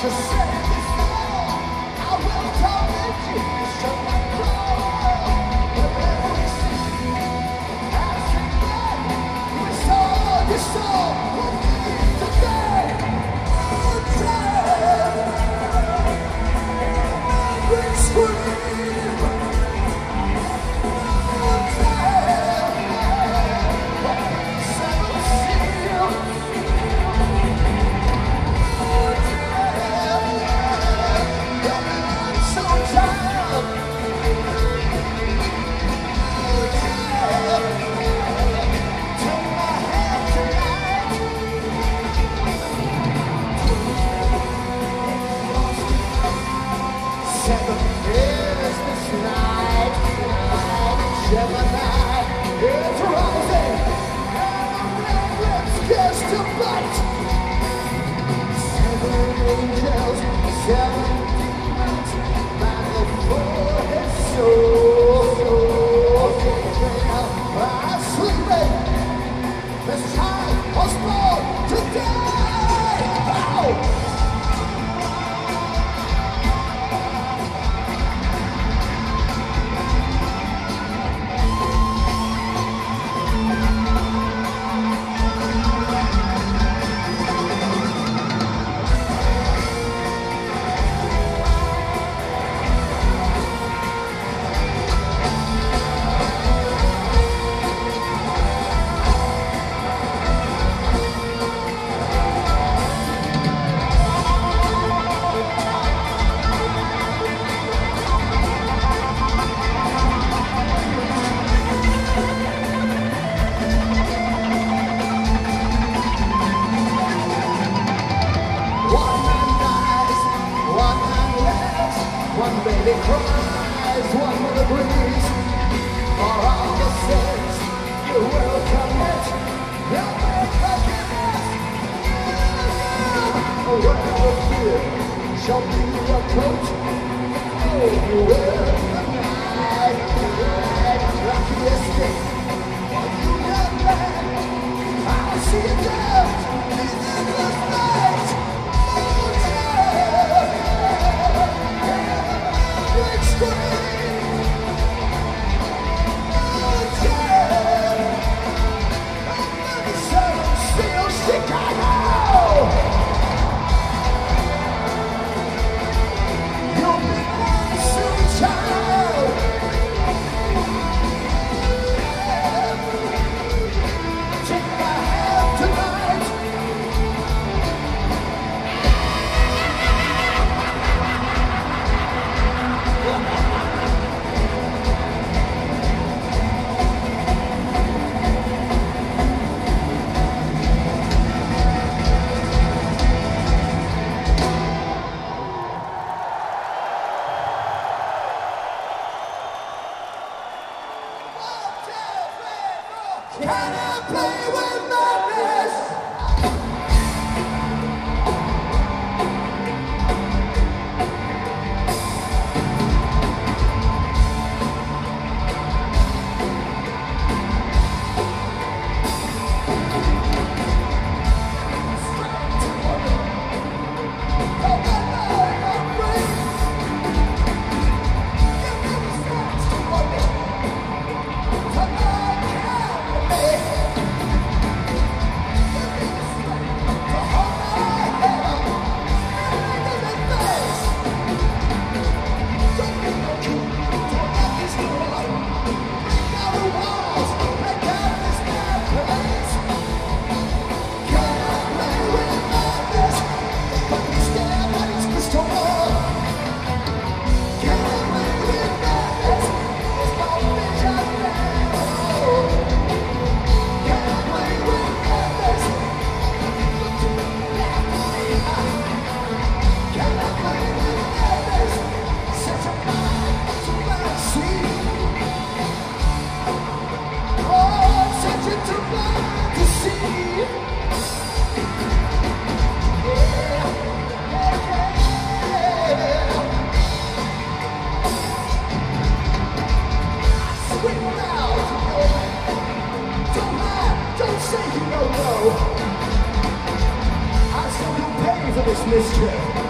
This mischief.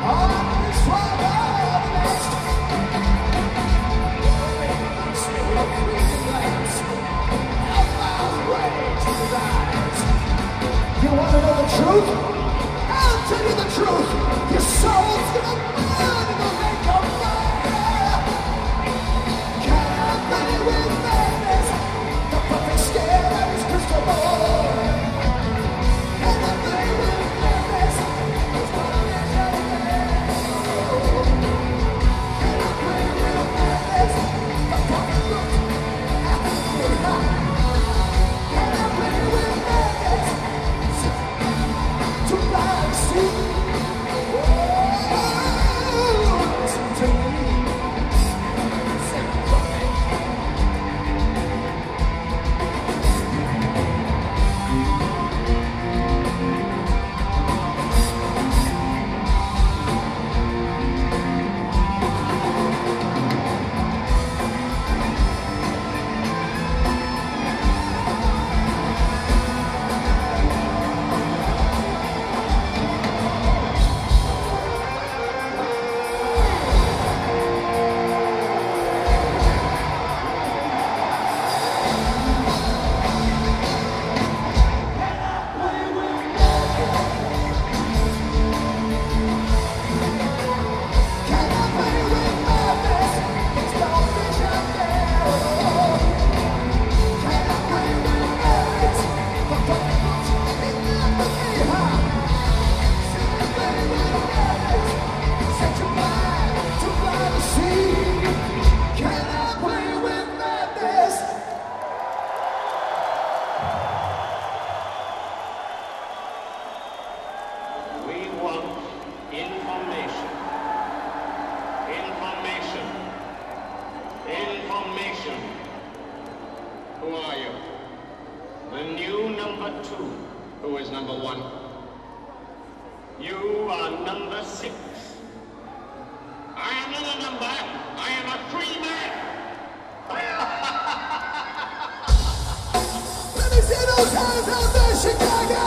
You want to know the truth? I'll tell you the truth. Your soul's gonna burn in the lake of fire. Can't play with madness. The perfect scare of his crystal ball. Can't play with madness. It's gonna be Can't play with madness. The perfect look at the good high. Can't play with madness. To fly and see. Listen to me. Information. Who are you? The new number 2. Who is number 1? You are number 6. I am not a number. I am a free man. Let me see those hands out there, Chicago!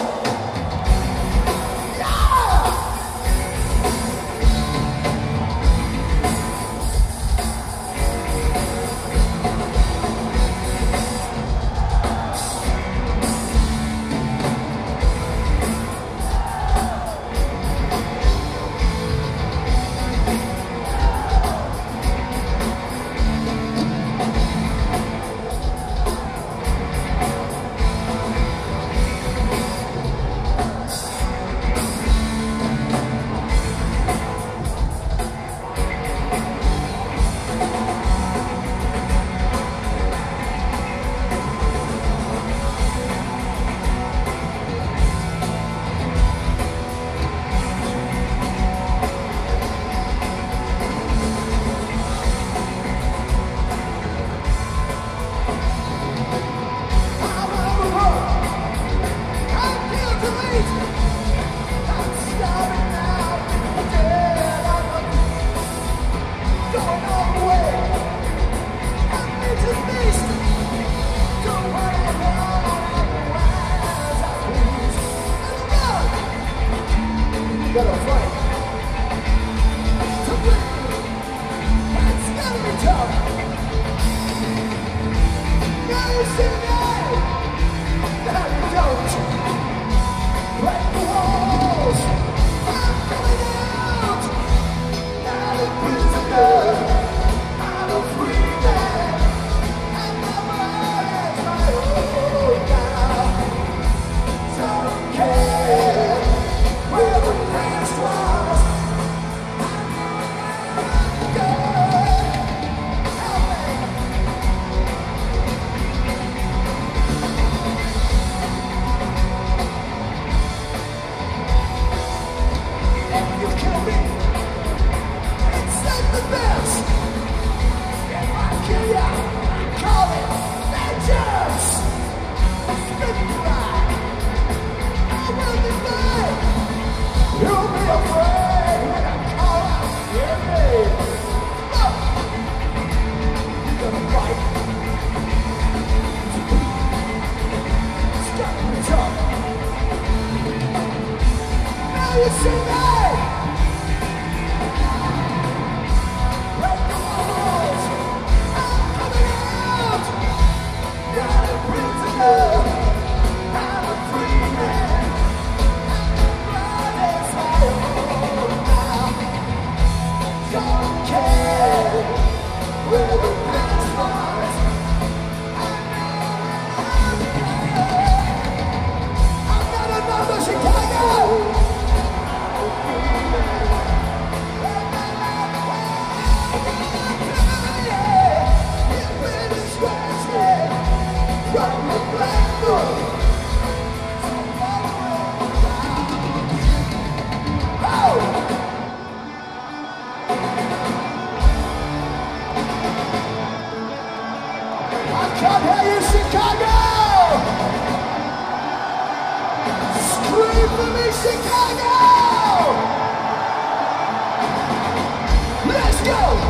Gotta fight to win. It's gotta be tough. Now you see me. Now you don't. Break the walls. I'm coming out. Not a prisoner. I'm a free man. And my mind is my own now. So I don't care where the past was. You'll be afraid when I call out your name. Look, you're gonna fight. It's gotta be tough. Now you see me. Chicago! Let's go!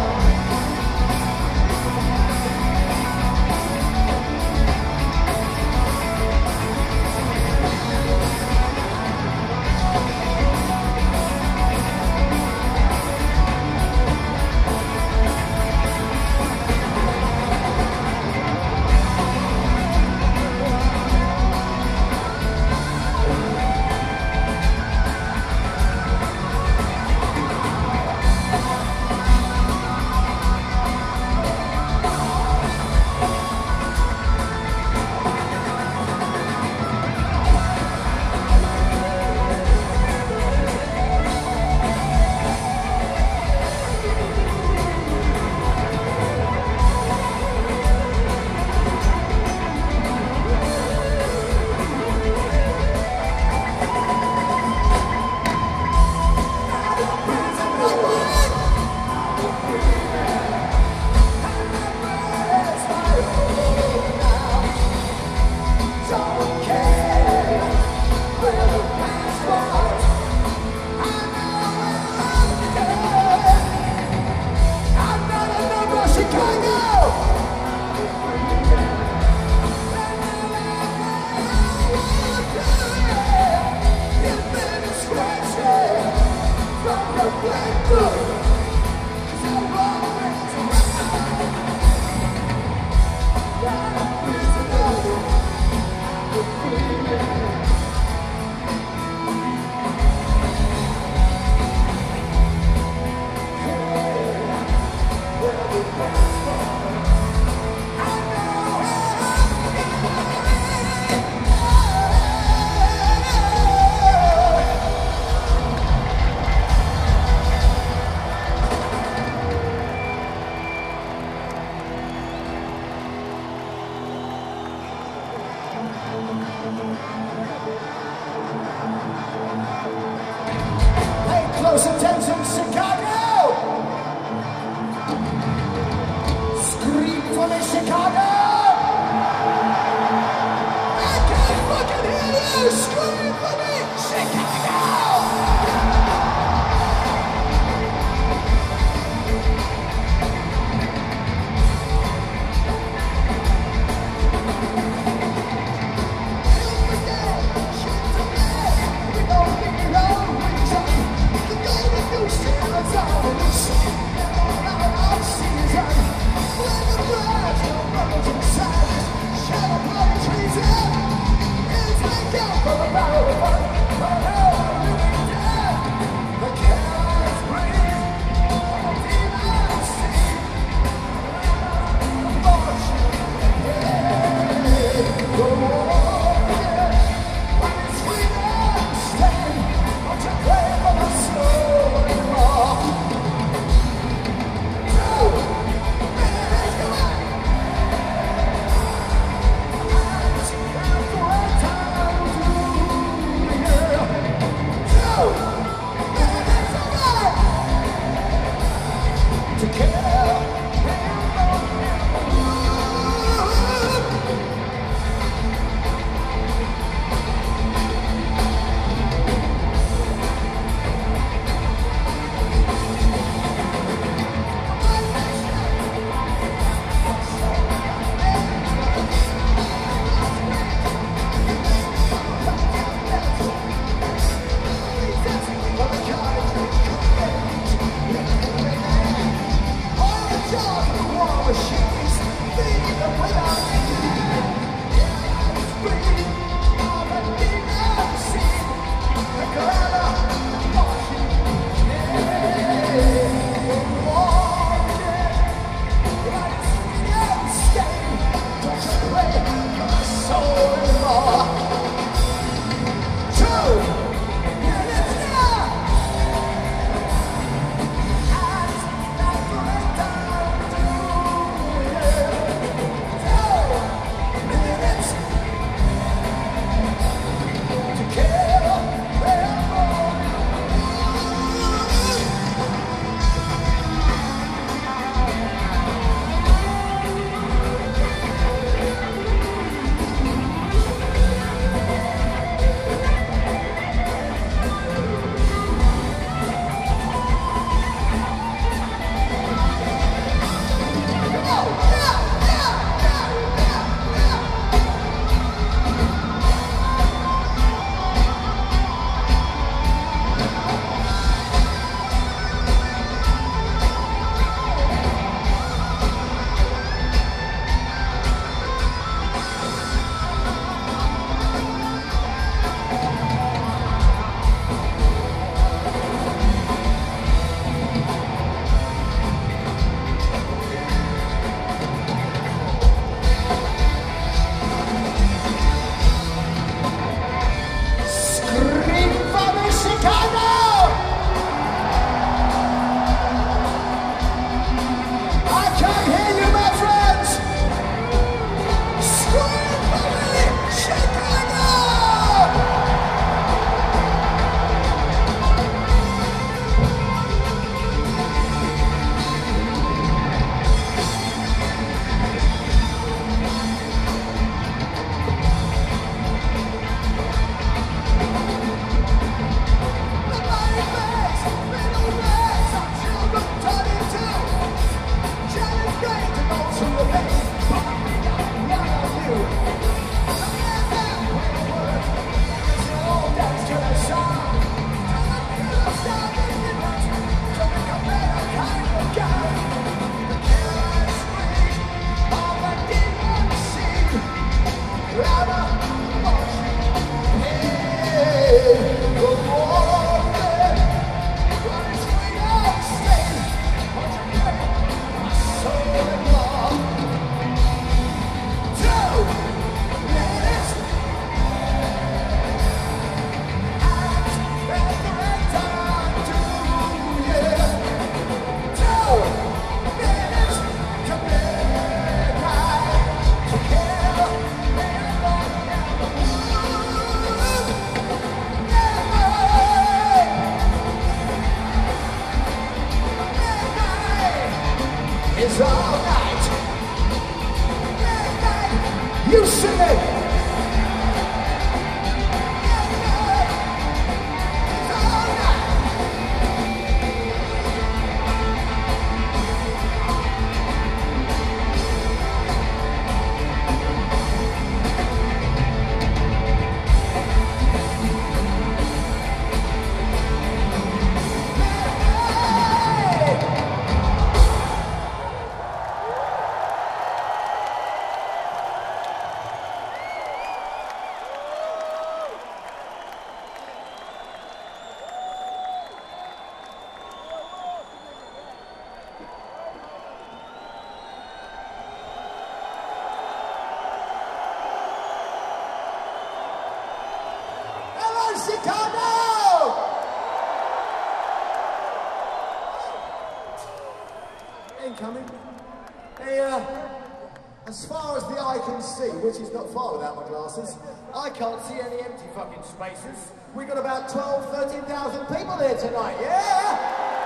Incoming. Hey, as far as the eye can see, which is not far without my glasses, I can't see any empty fucking spaces. We got about 12, 13,000 people here tonight, yeah?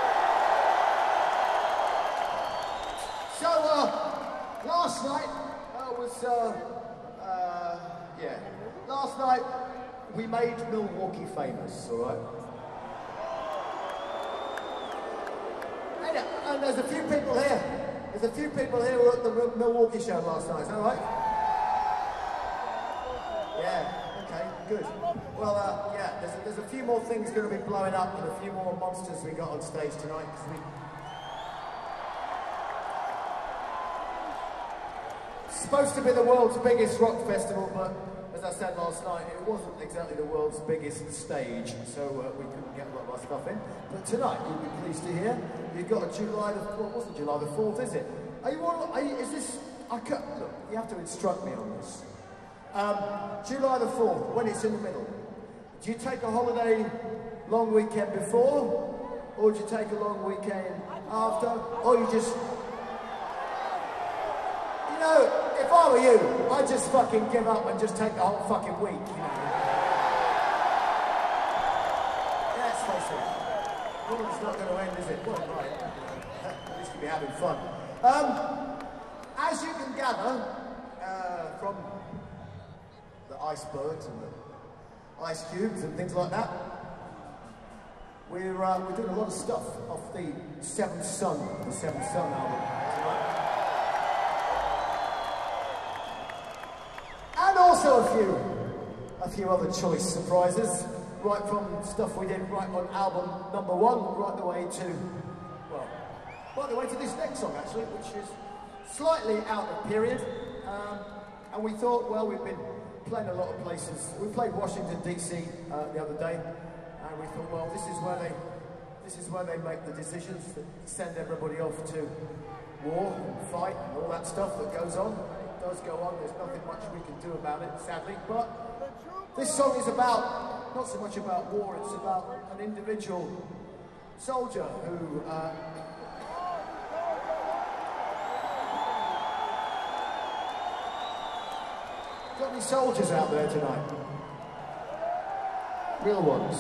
So, last night last night we made Milwaukee famous, all right? And there's a few people here. There's a few people here who were at the Milwaukee show last night, is that right? Yeah, okay, good. Well, yeah, there's a few more things going to be blowing up and a few more monsters we got on stage tonight. Supposed to be the world's biggest rock festival, but as I said last night, it wasn't exactly the world's biggest stage, so we couldn't get a lot of our stuff in. But tonight, you'll be pleased to hear, you've got a July the 4th, it wasn't July the 4th, is it? Is this, look, you have to instruct me on this. July the 4th, when it's in the middle, do you take a holiday long weekend before, or do you take a long weekend after, or you just... You know, if I were you, I'd just fucking give up and just take the whole fucking week, you know. Yeah, let's face it. It's not going to end, is it? Well, right. At least you'll be having fun. As you can gather from the icebergs and the ice cubes and things like that, we're doing a lot of stuff off the Seventh Son album tonight. And also a few other choice surprises, right from stuff we did right on album number 1, right the way to this next song actually, which is slightly out of period. And we thought, well, we've been playing a lot of places. We played Washington DC the other day, and we thought, well, this is where they make the decisions that send everybody off to war and fight and all that stuff that goes on. Does go on, there's nothing much we can do about it, sadly, but this song is about, not so much about war, it's about an individual soldier who got any soldiers out there tonight? Real ones.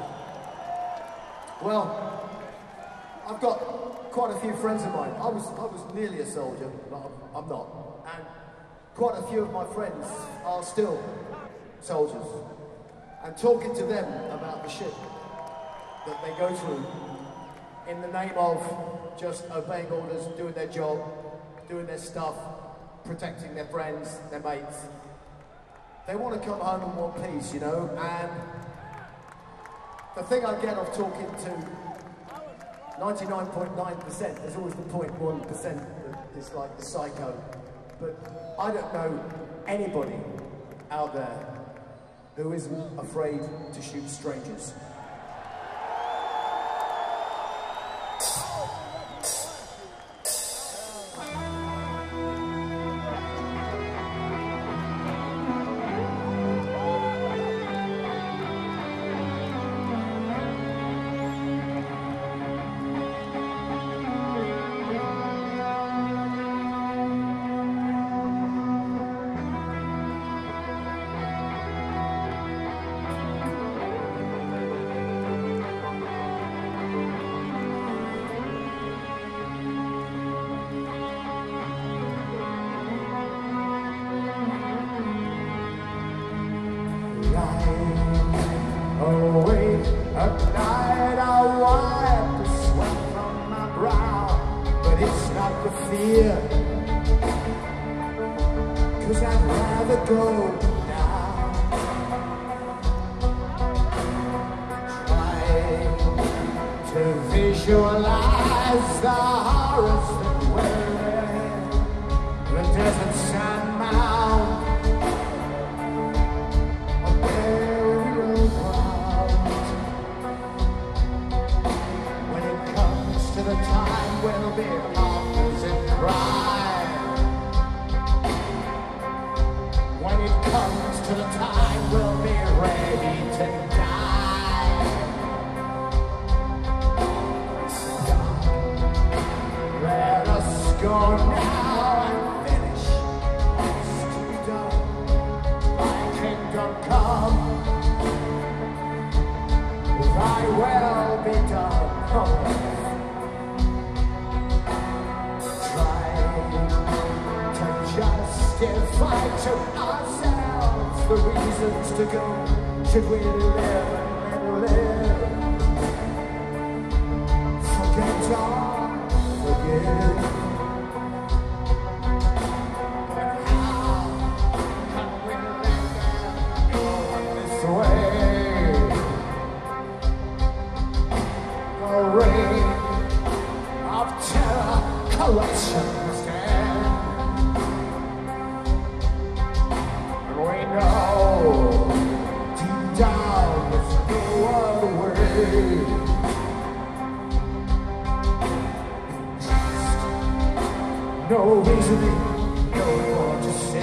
Well, I've got quite a few friends of mine. I was nearly a soldier, but I'm not. And quite a few of my friends are still soldiers, and talking to them about the shit that they go through in the name of just obeying orders, doing their job, doing their stuff, protecting their friends, their mates. They want to come home and want peace, you know, and the thing I get off talking to 99.9%, there's always the 0.1% that is like the psycho. But I don't know anybody out there who isn't afraid to shoot strangers. Awake at night, I wipe the sweat from my brow, but it's not the fear, 'cause I'd rather go now. Trying to visualize the horrors that wear the desert sand mound. The time will be laughs and cries. When it comes to the time, we'll be ready to die. Let us go now and finish what's to be done. Thy kingdom come, thy will be done. Try to justify to ourselves the reasons to go. Should we live and live? Forget all, forget. But how can we live this way? A reign of terror, corruption stand. And we know deep down there's no other way. No reasoning, no more to say.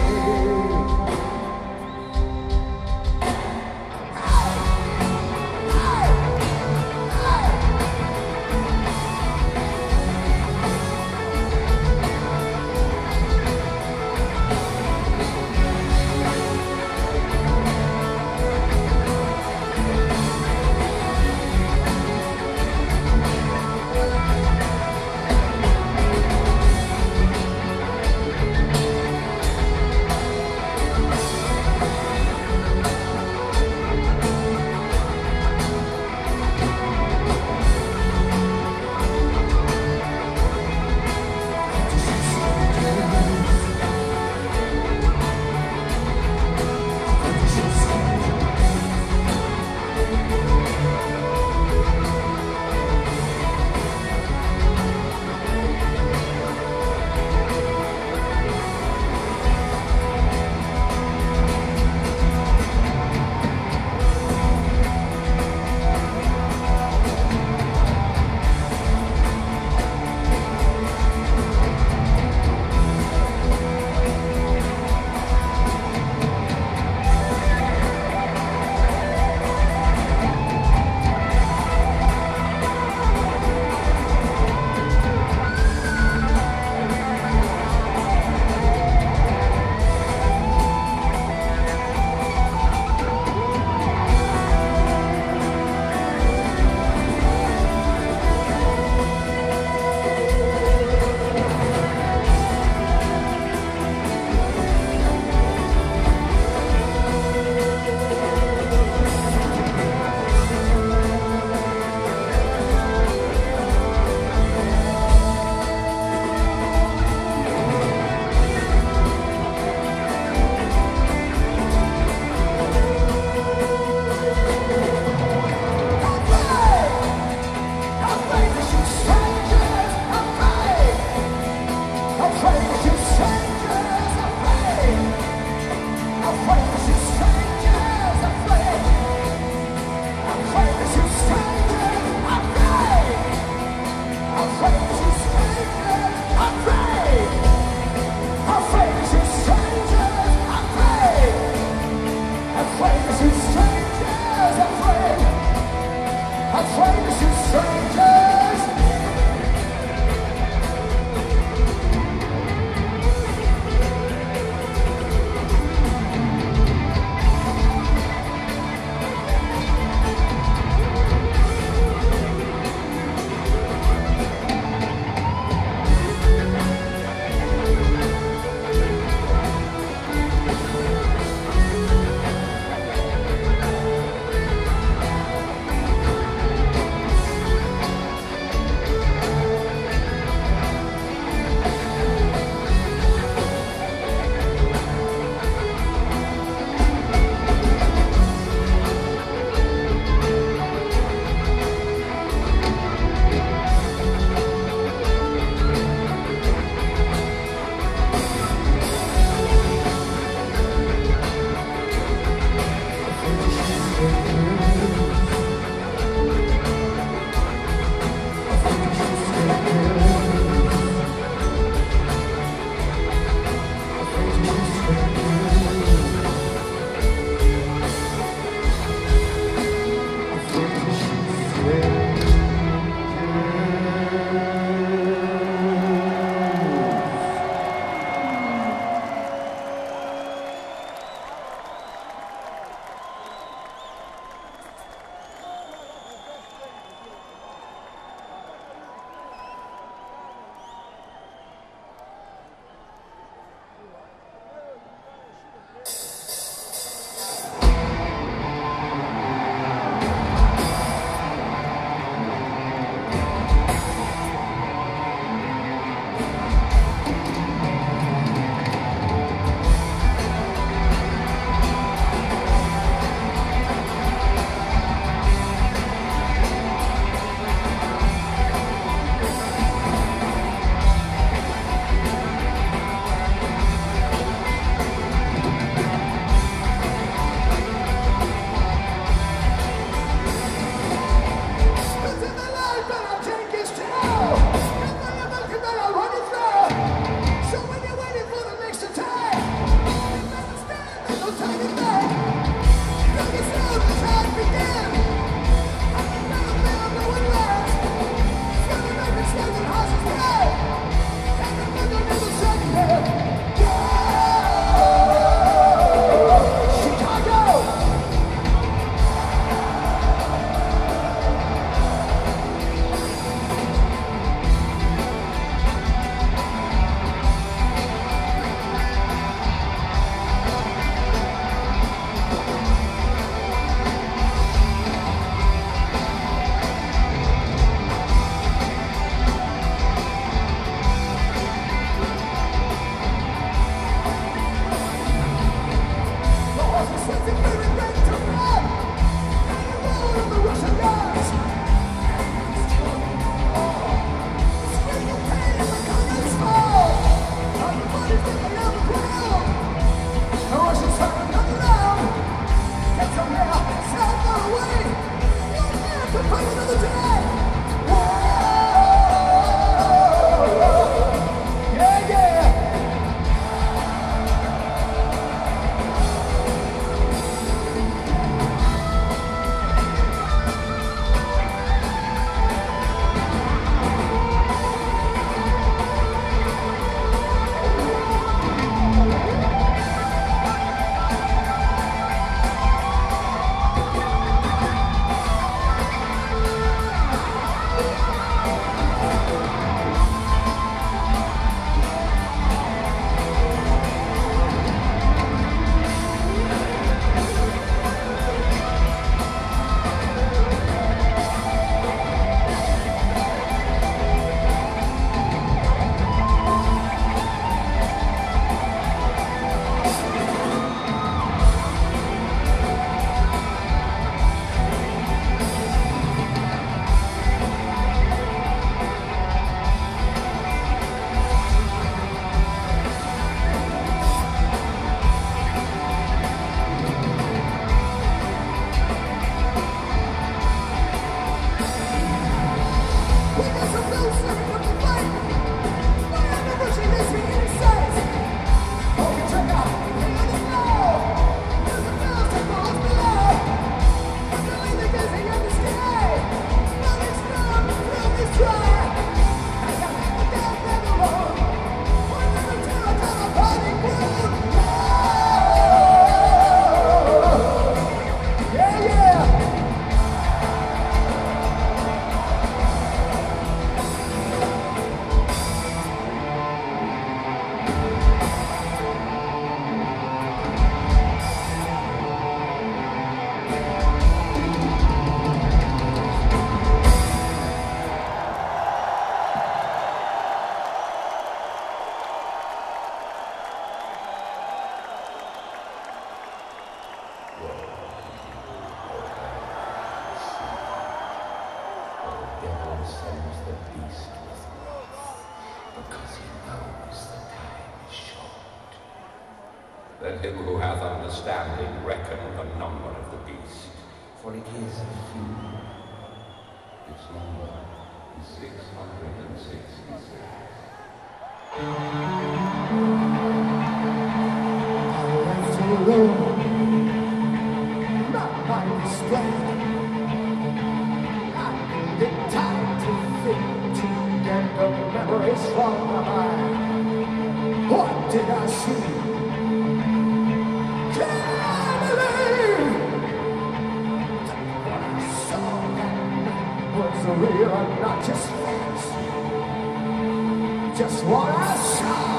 Let him who hath understanding reckon the number of the beast, for it is a few. Its number is 666. Left alone, my mind is straight. I needed time to think, to get the memories from my mind. What did I see? Can't believe that what I saw was real and not just false. Just what I saw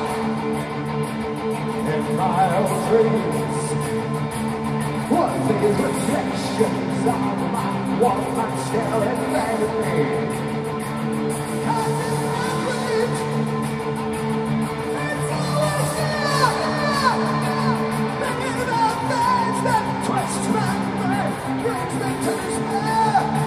in my own dreams. What these reflections of my woman staring back at me. And in my dreams, it's always there. Thinking about things that twist my brain, brings me to despair.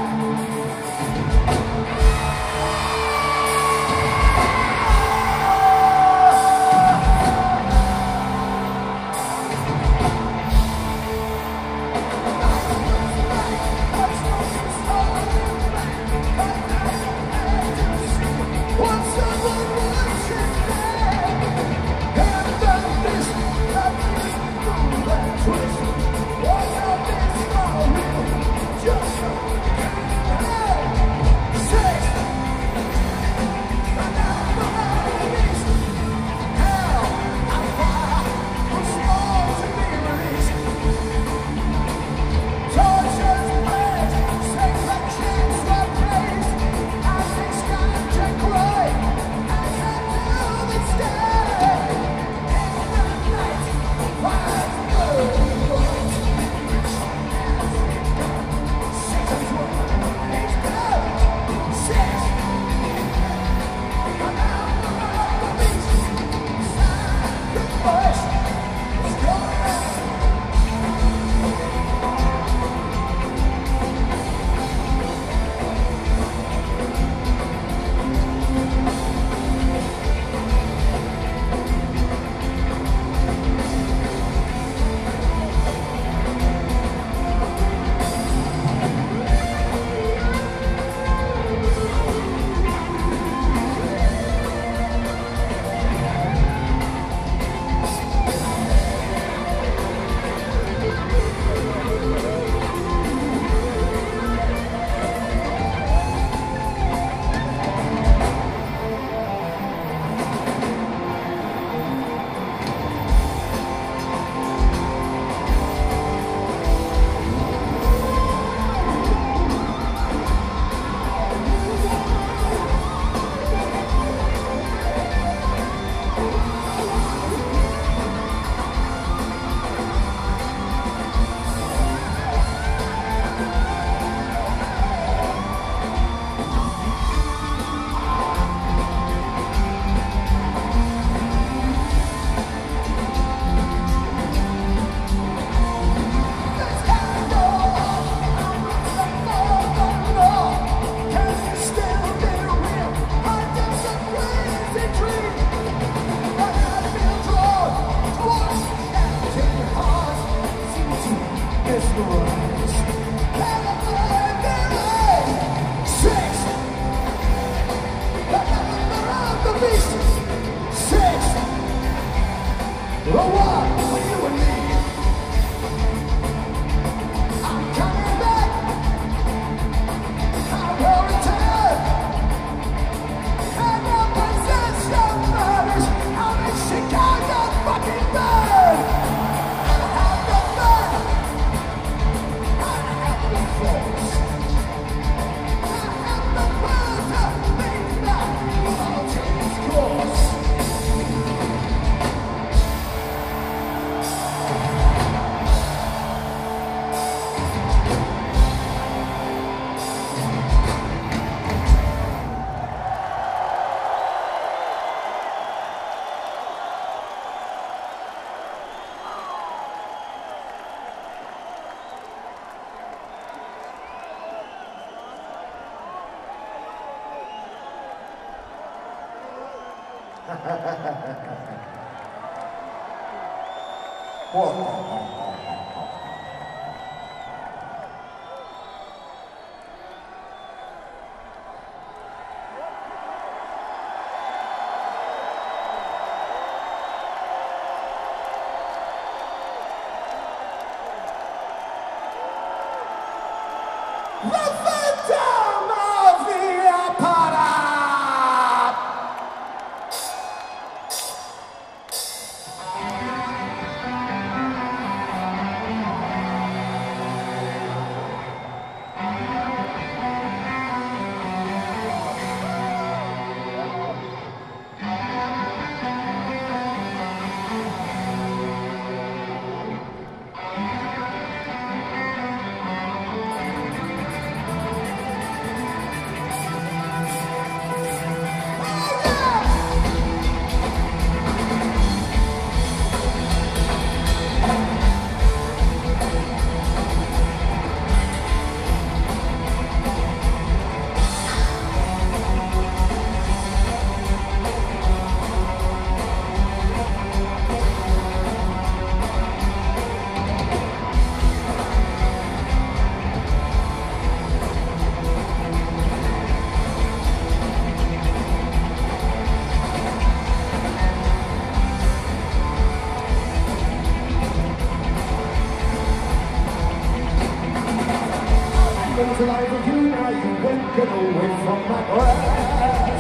Till I with you now, you won't get away from my grass.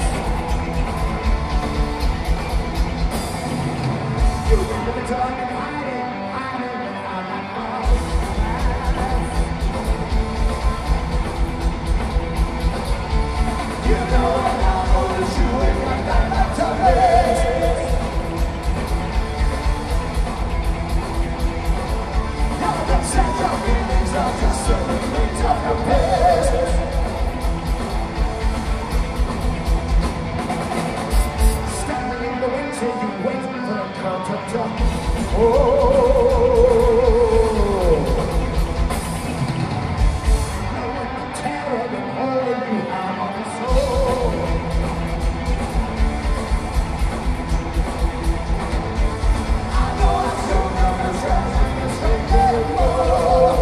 You give me the time and hiding behind my glass. You know I'm always you ain't got that much time. You're the set of feelings of just certain things of the past. Standing in the winter, you wait for the curtain to oh. Knowing the terror and horror you have on the soul. I know I should never trust in the strength anymore.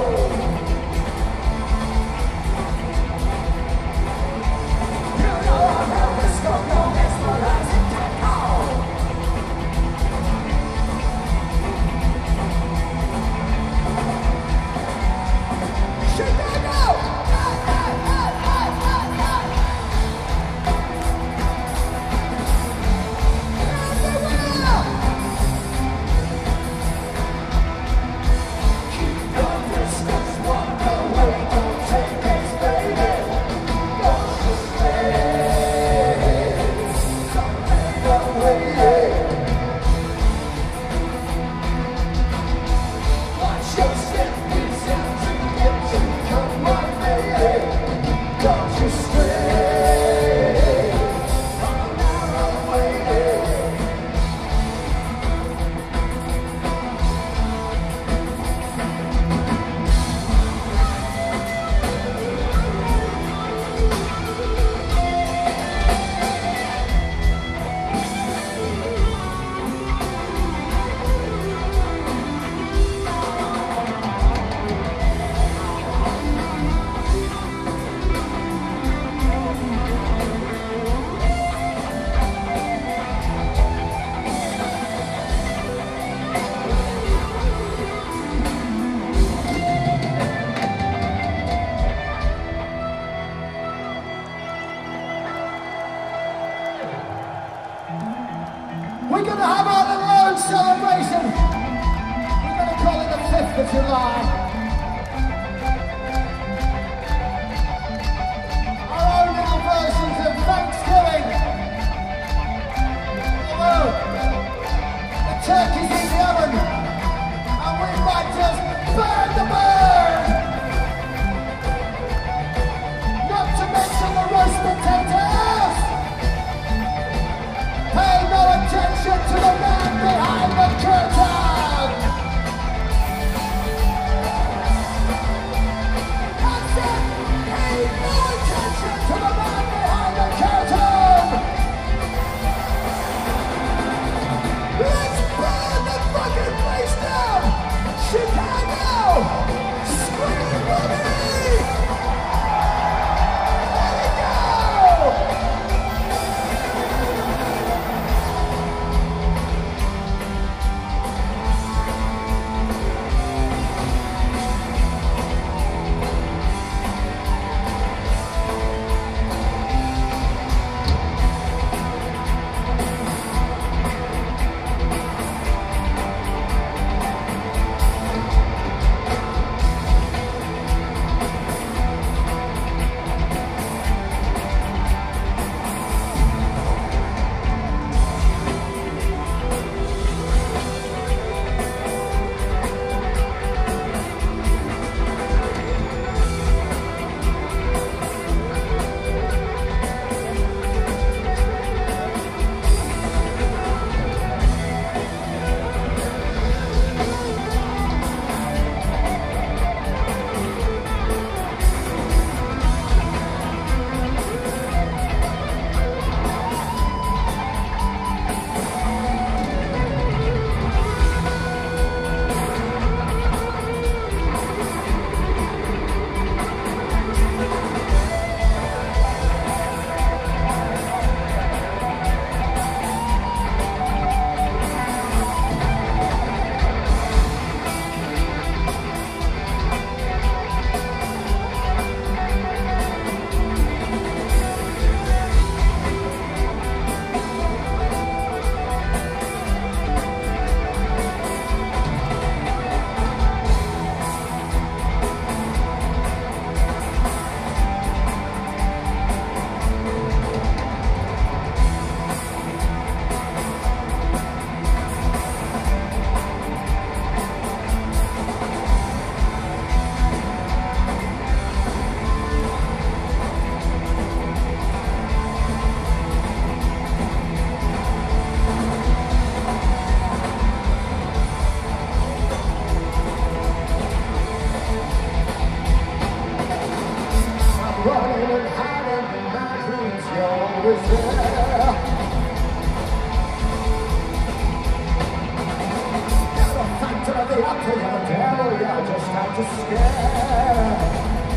We're going to have our little own celebration. We're going to call it the 5th of July. Our own little versions of Thanksgiving. Although the turkey's in the oven, and we might just burn the bird. Not to mention the roast potatoes. Pay no attention to the man behind the curtain! always there. You're the factor of the apple, you're the devil, you're just out to scare.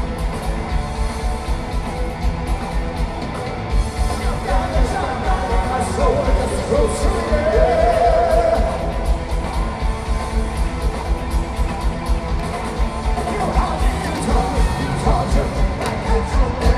My soul just floats through the air. You have me, you torture, I can't you.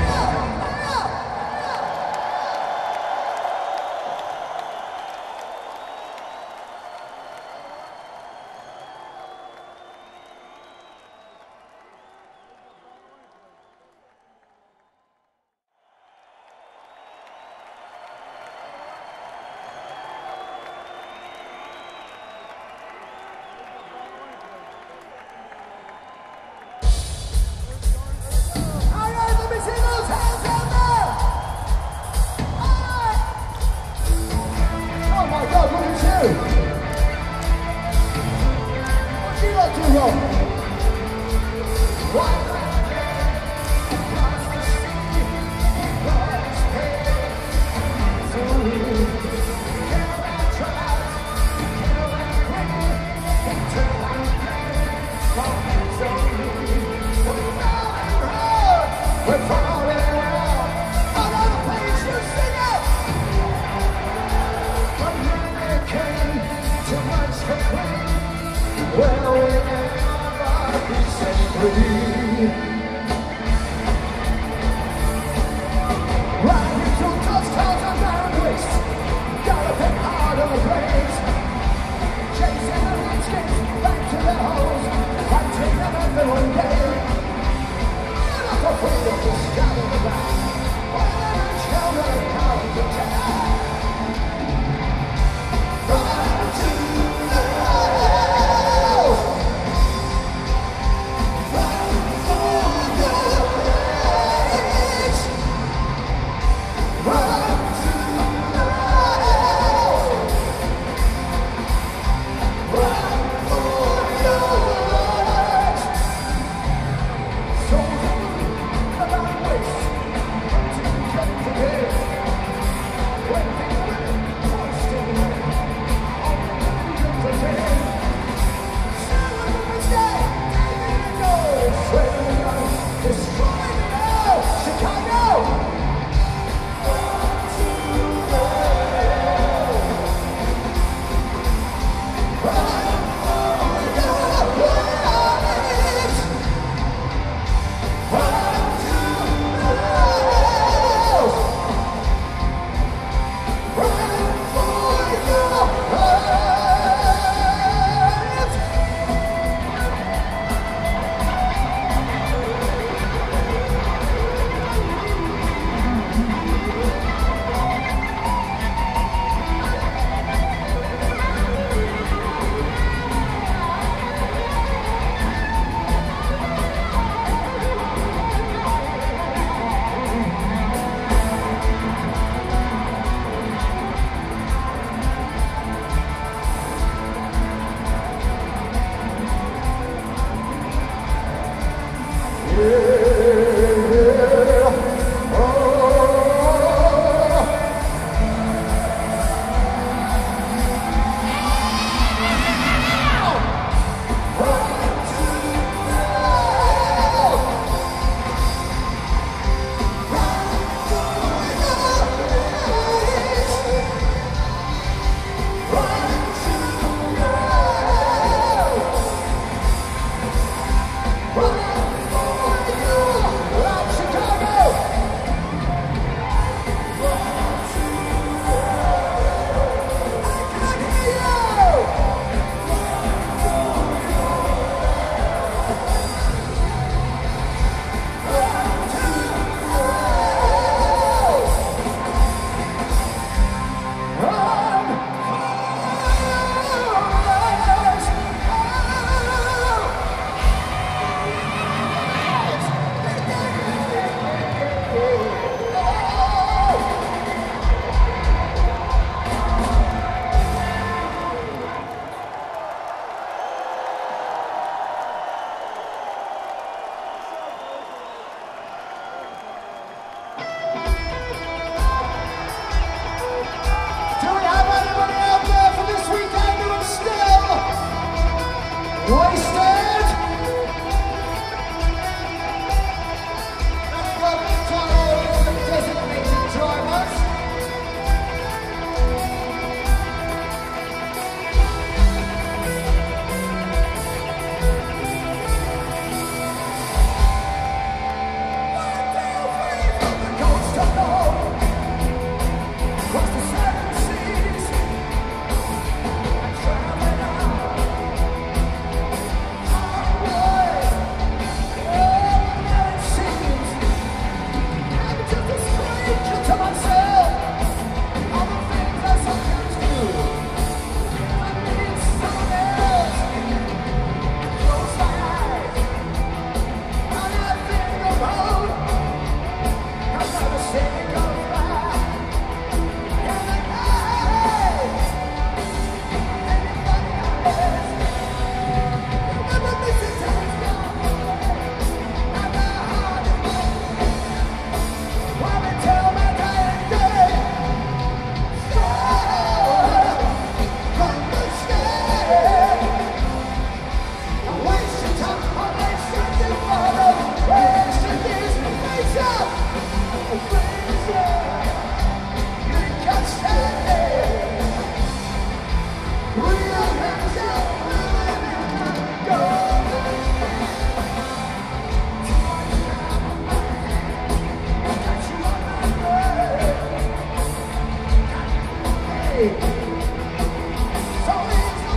easy. So easy.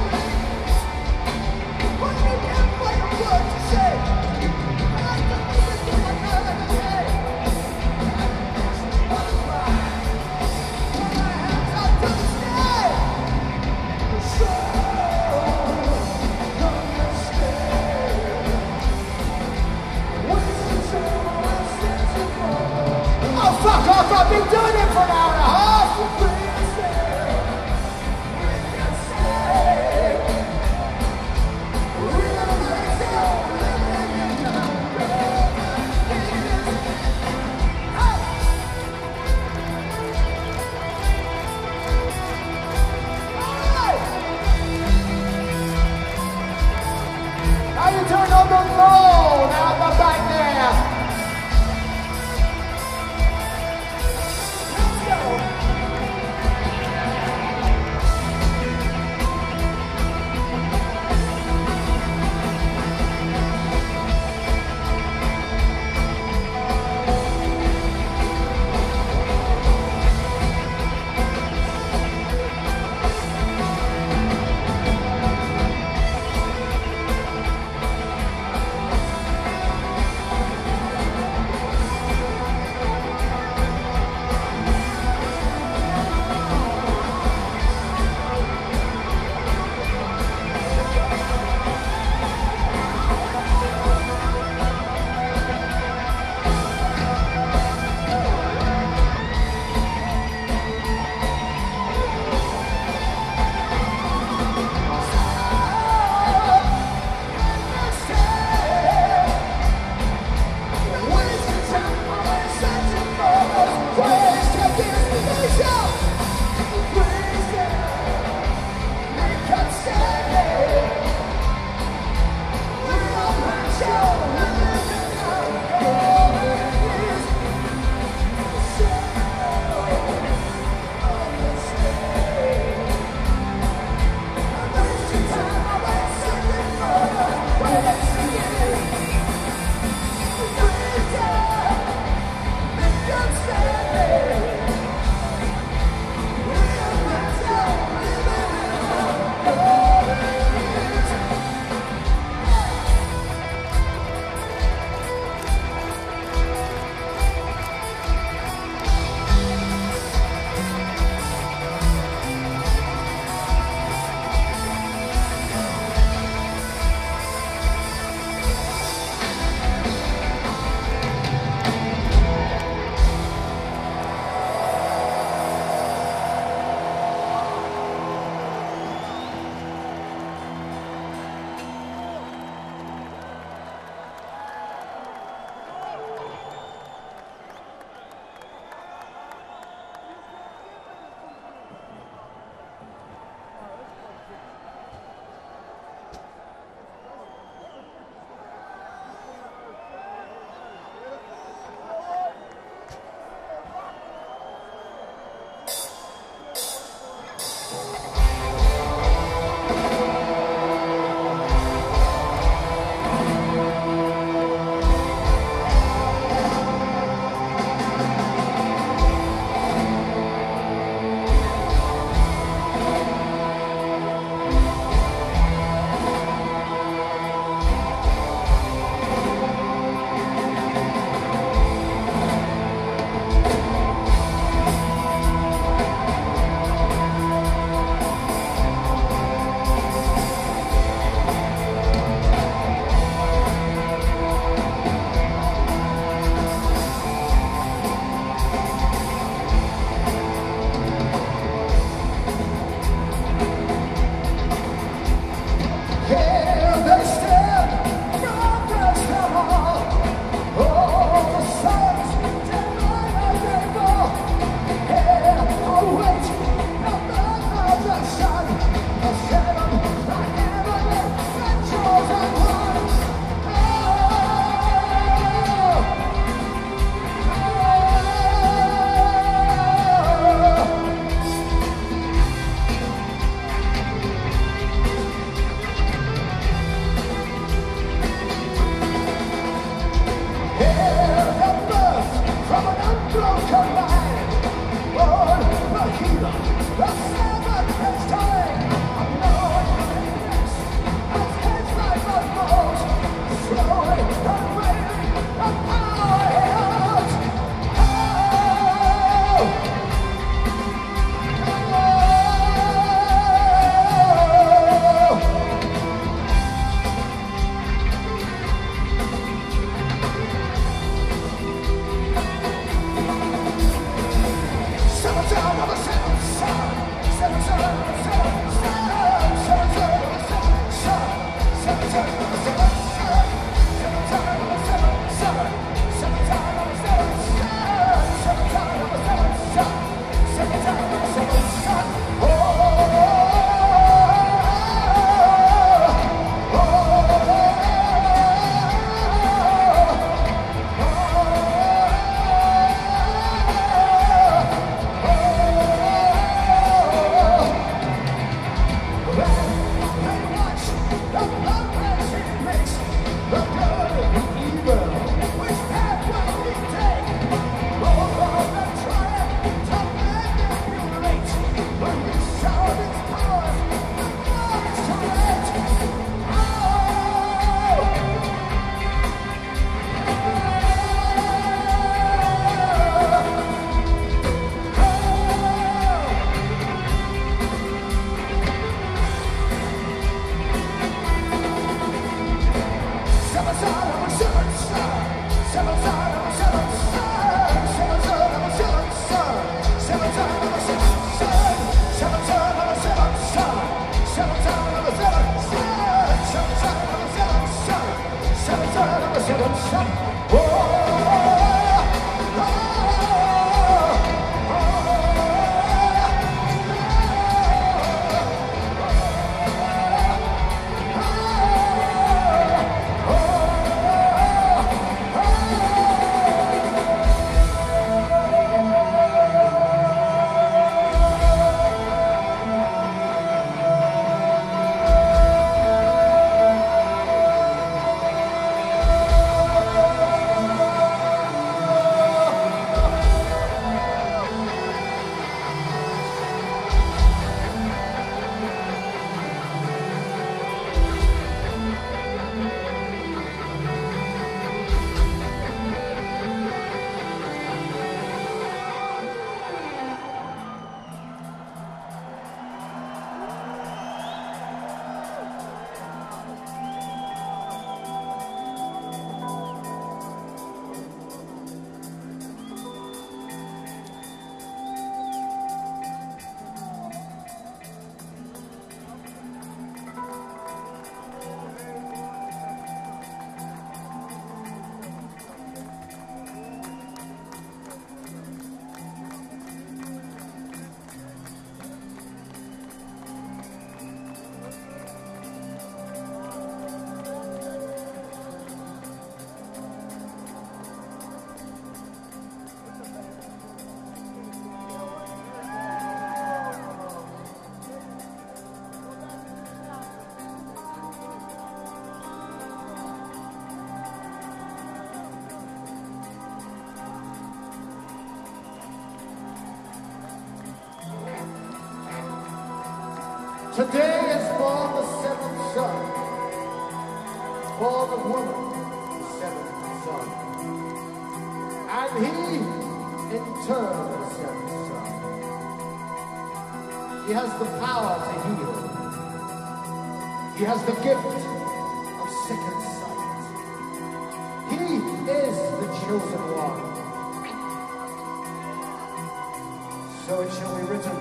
When you can't find a word to say, I like to think it's what I know like a day. Put my hands up to the sky. So oh fuck off, I've been doing it for an hour and a half! Today is born the seventh son, born of woman, the seventh son. And he, in turn, the seventh son. He has the power to heal. He has the gift of second sight. He is the chosen one. So it shall be written,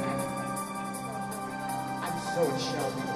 and so it shall be done.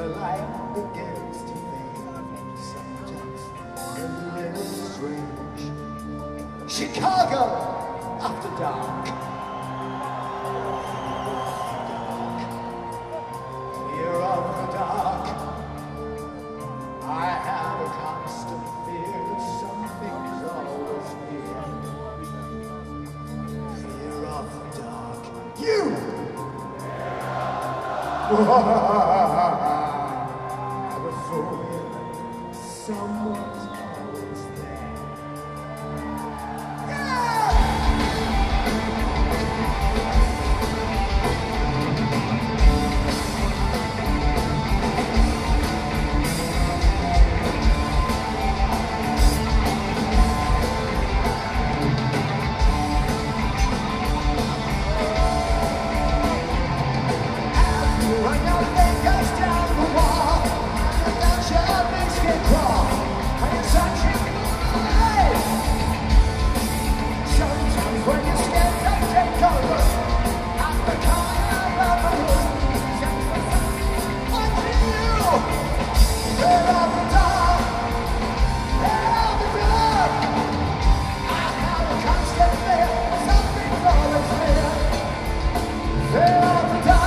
light begins to fade, sometimes a little strange. Chicago after dark. Fear of the dark. I have a constant fear that something's always near. Fear of the dark. You! I have a phobia. Someone's always there. Run your fingers down the wall, and then your legs get crawl. And it's such a life. Sometimes when you're scared, they take over. At the corner of the room, watching you. Fear of the dark, fear of the dark. I have a constant fear, something's always there. Fear of the dark.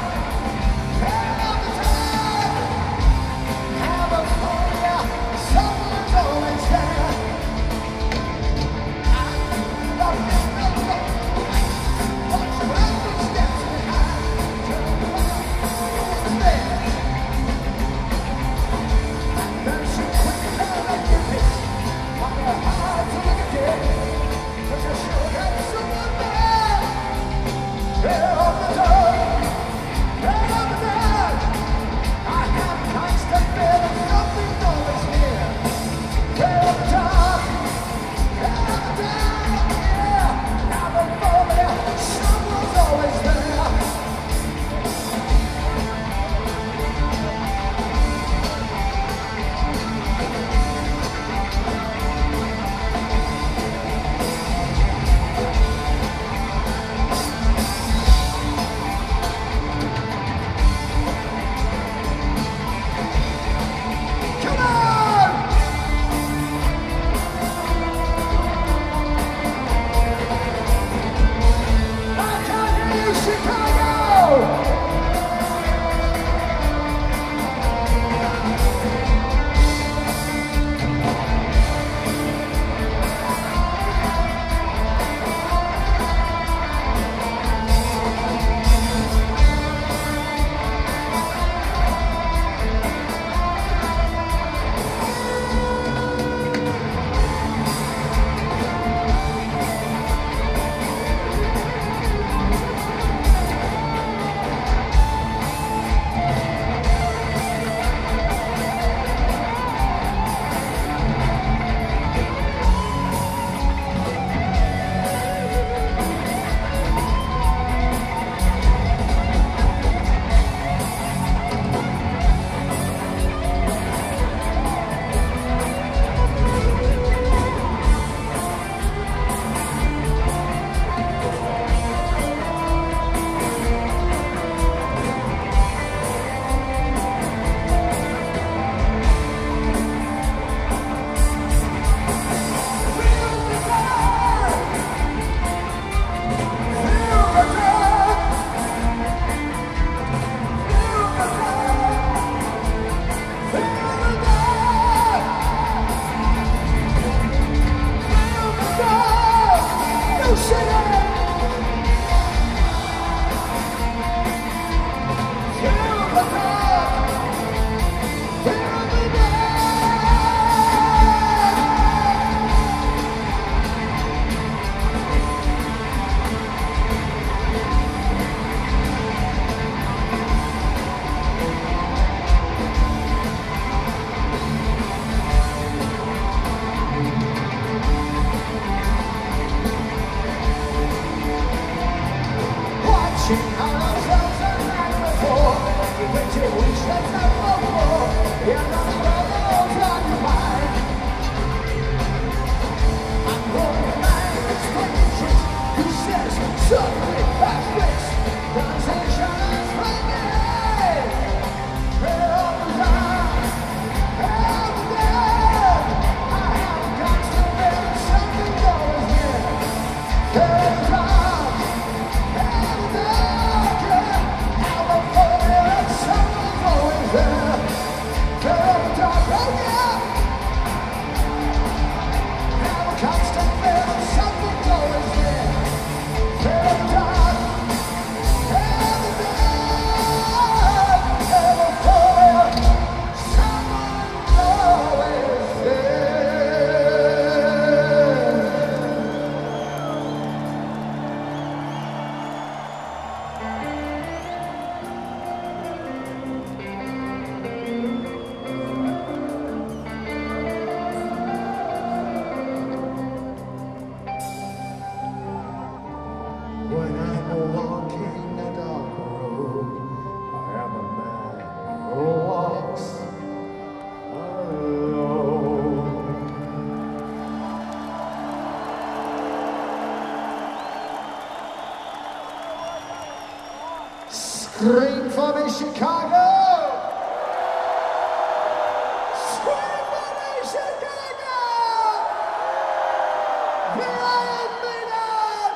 Someone's always there. Watch your footsteps behind. Turn around, it's there. And then she quickly turn up your pitch. On your heart to look again. But you're sure there's someone there. Fear of the dark. Fear of the dark. I have constant fear that something's always near. Fear of the dark, fear of the dark, yeah. Now the phobia, someone's always there. Come on! I can hear you, Chicago! Fear Scream for me, Chicago! Scream for me, Chicago! The Iron Maiden!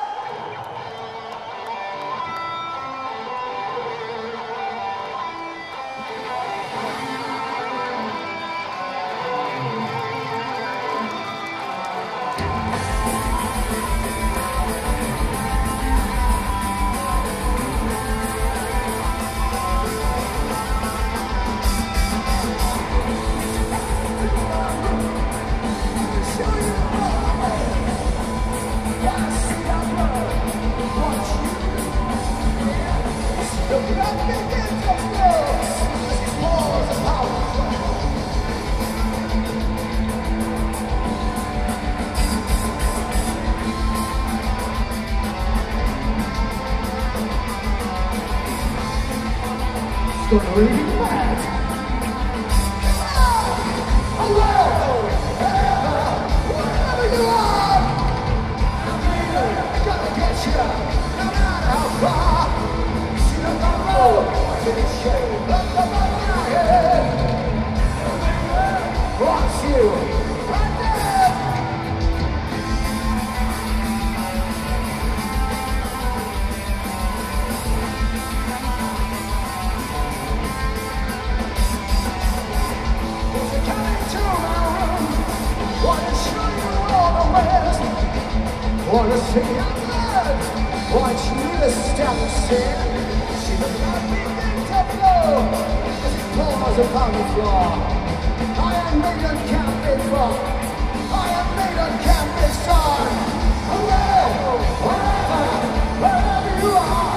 Gonna really be bad. Hello! Wherever you are! Gonna get you, no matter how far. See the road to the shade of the mountain. Watch you right there! Wanna show you all the ways. Wanna see your blood. Want you to stop and sin. See the blood begin to flow as it pours upon the floor. I am made on Captain Frog. I am made on Captain Star. Away, wherever you are.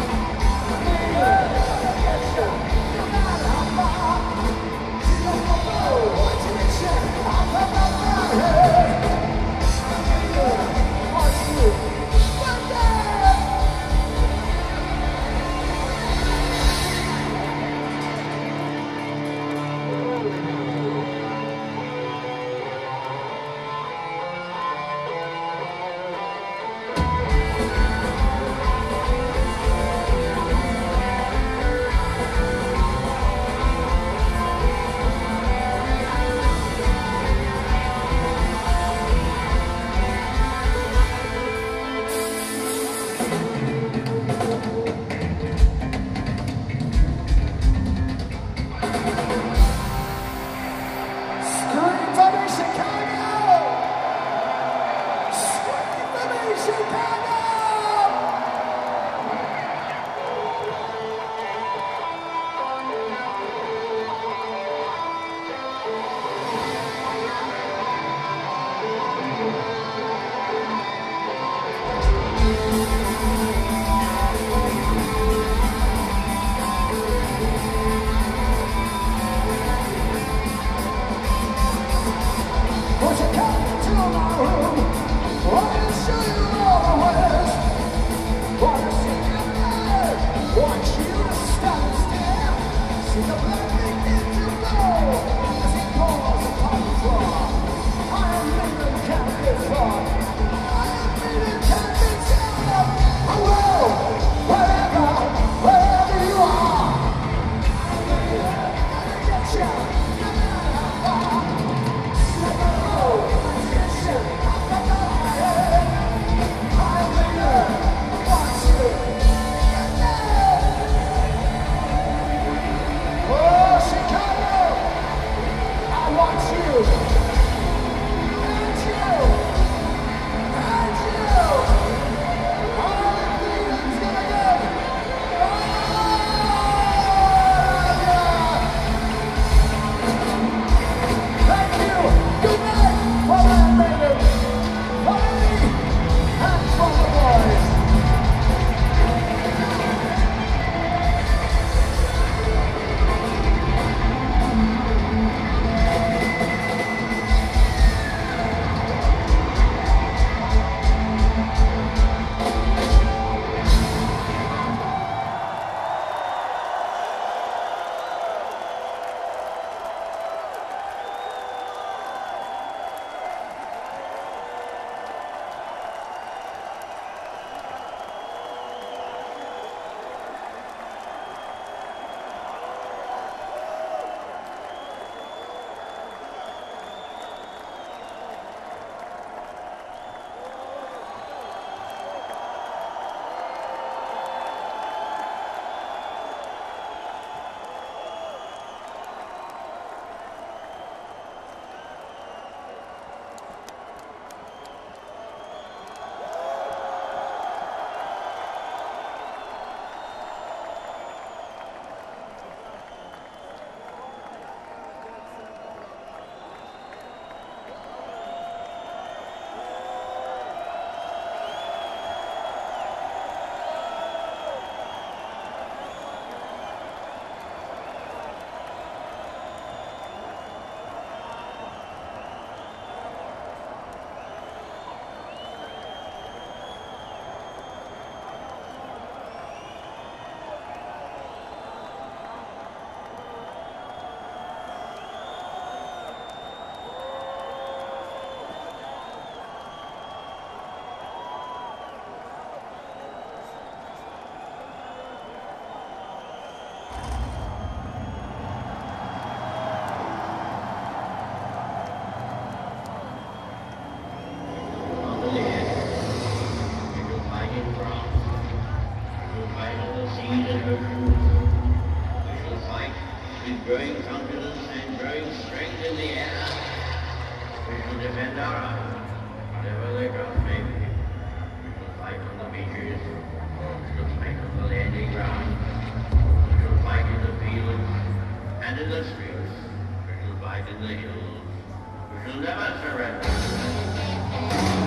No matter how far. See the road to the check. with growing confidence and growing strength in the air, we shall defend our own, whatever the cost may be. We shall fight on the beaches, we shall fight on the landing ground, we shall fight in the fields and in the streets, we shall fight in the hills, we shall never surrender.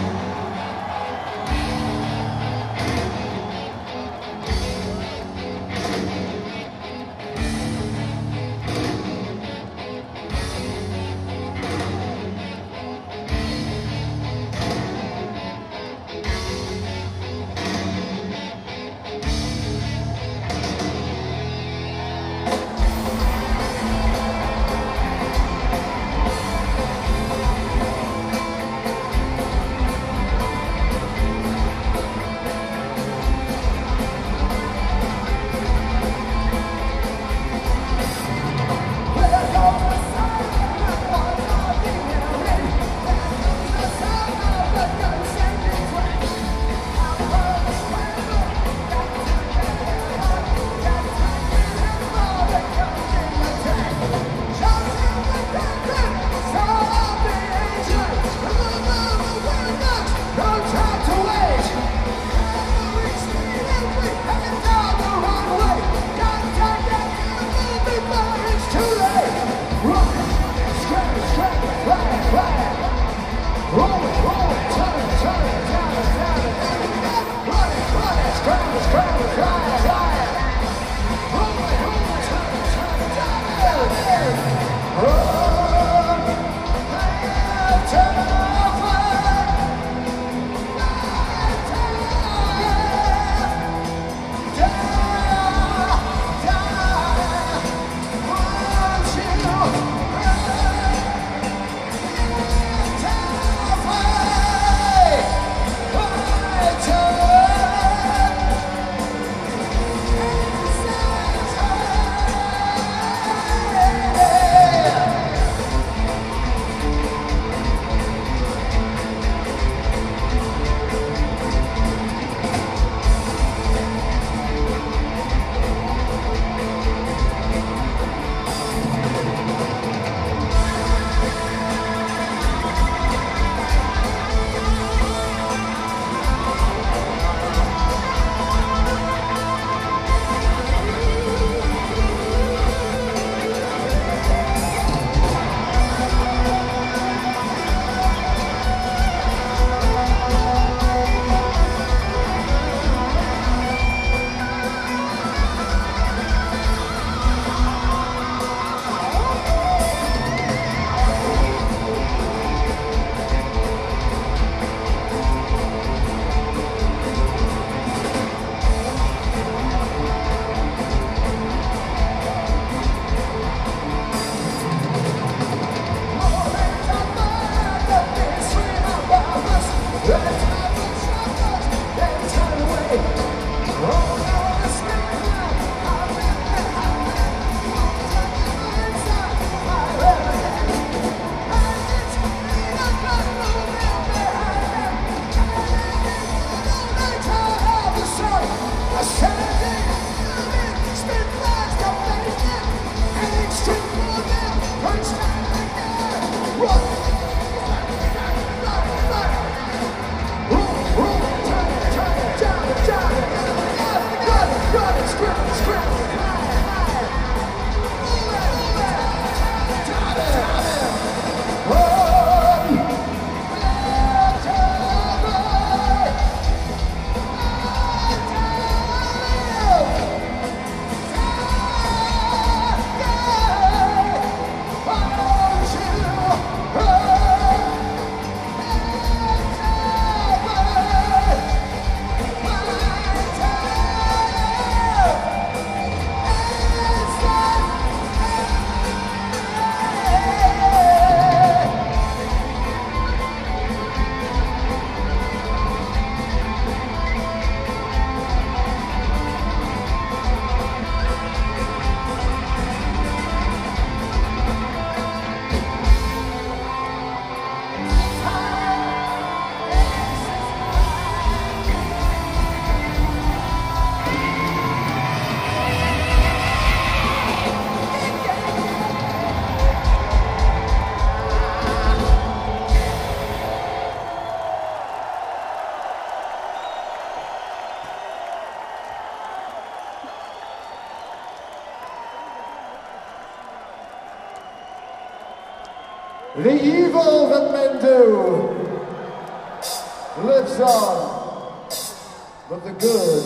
The evil that men do lives on, but the good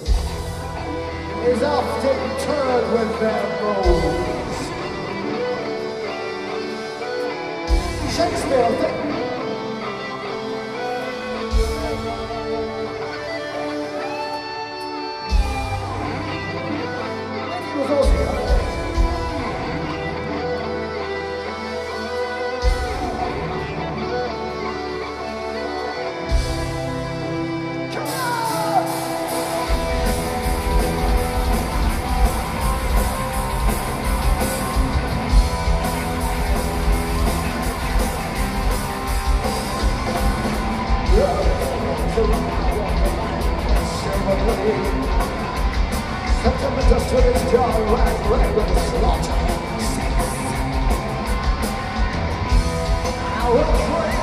is often turned with their modes. Shakespeare, I think. He was also September to his jaw, red with slaughter. I will pray.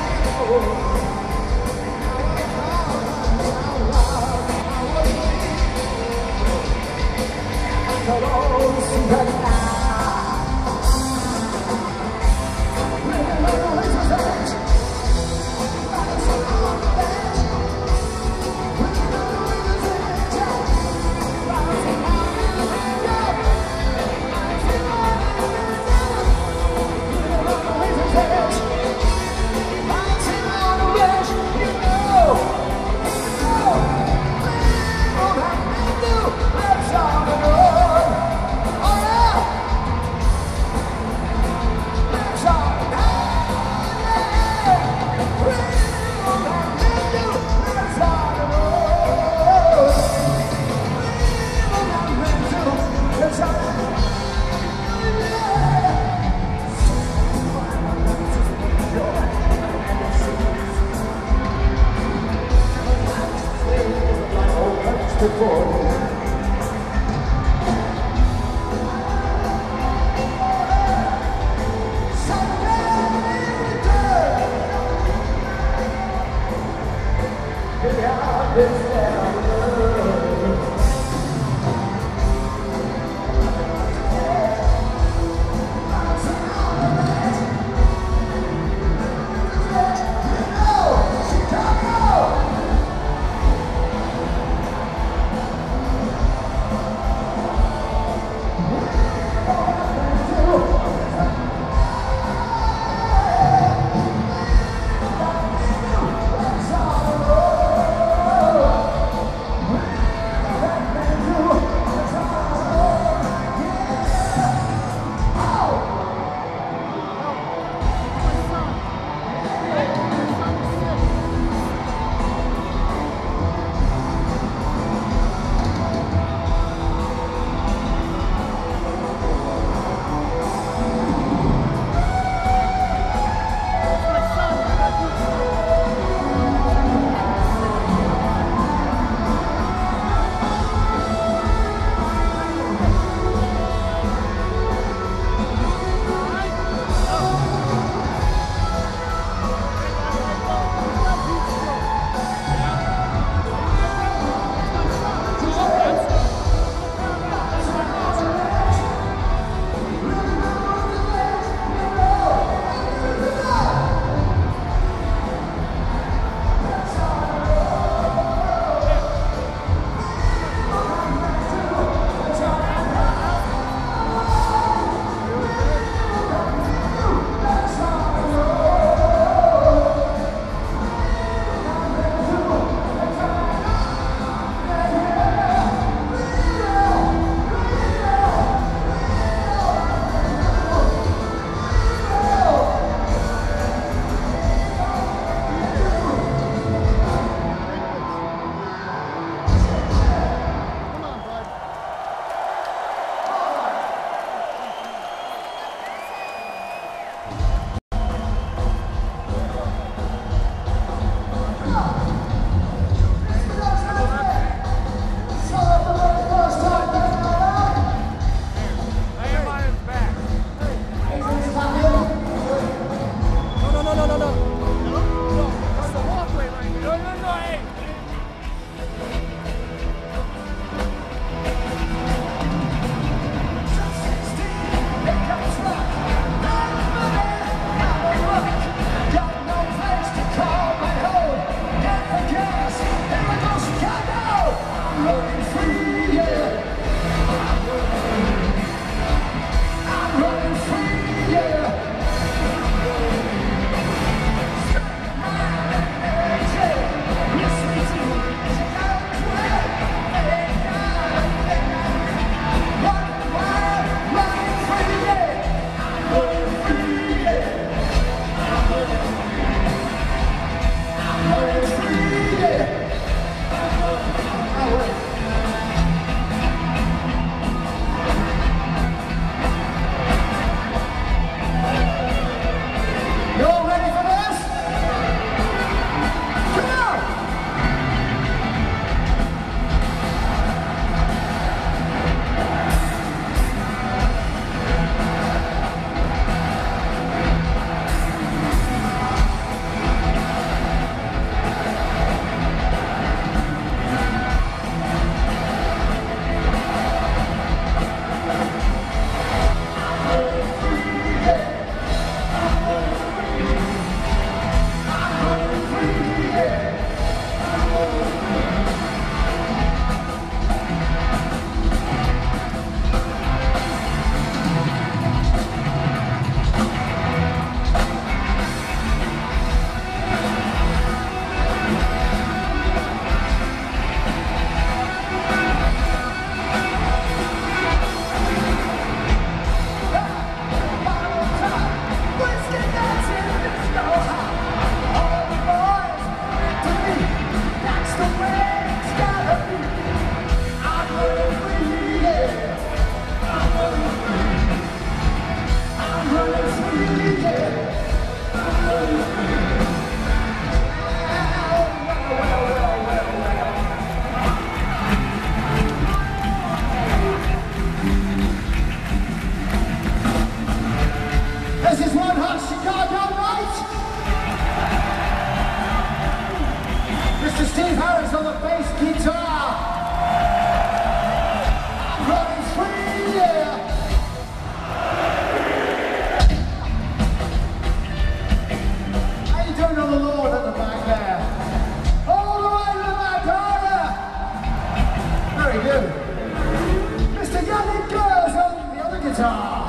guitar.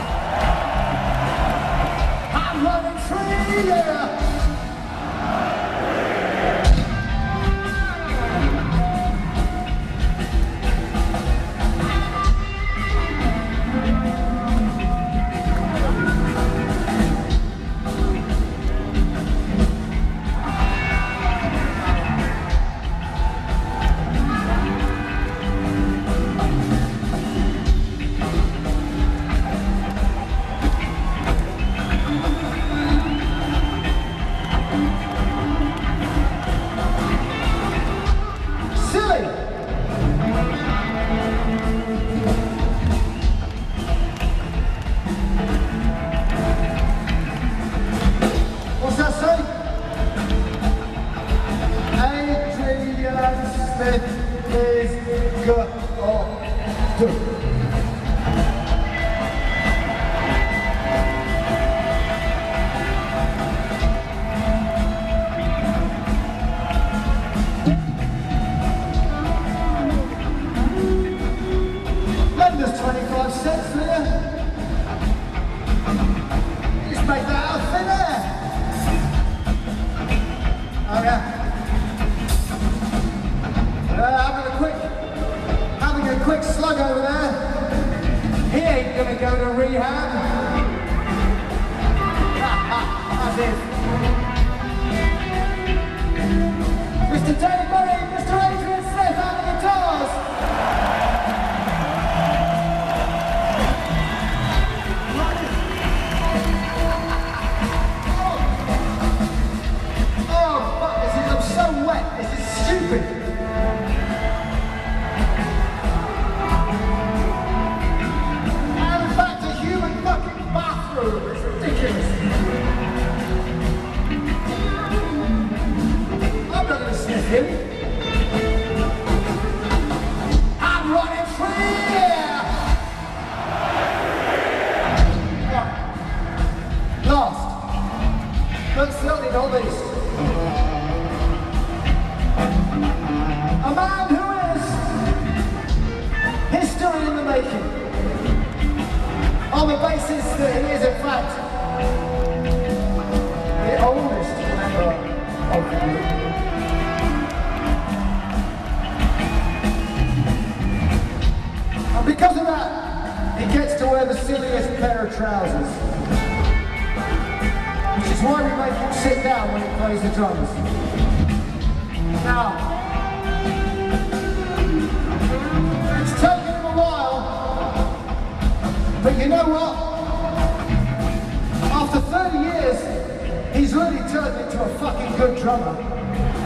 I'm running free, yeah. Lenders 25 cents for you. Just make that out of thin air. Oh yeah. Having a quick slug over there. He ain't gonna go to rehab. That's it. Mr. Dave Murray, Mr. Adrian Smith on the guitars. Oh fuck, I'm so wet, this is stupid. It's ridiculous. I'm not going to sniff him. I'm running free. Last, but certainly not least, a man who is history in the making. On the basis that he is in fact the oldest member of the group. And because of that, he gets to wear the silliest pair of trousers. Which is why we make him sit down when he plays the drums. Now, it's taken him a while. But you know what? After 30 years, he's really turned into a fucking good drummer.